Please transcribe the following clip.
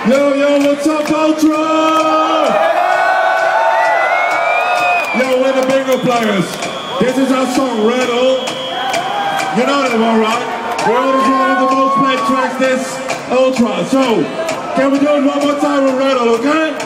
Yo, yo, what's up, Ultra? Yo, we're the bingo players. This is our song, Rattle. You know them, alright? Rattle is one of the most played tracks this Ultra. So, can we do it one more time with Rattle, okay?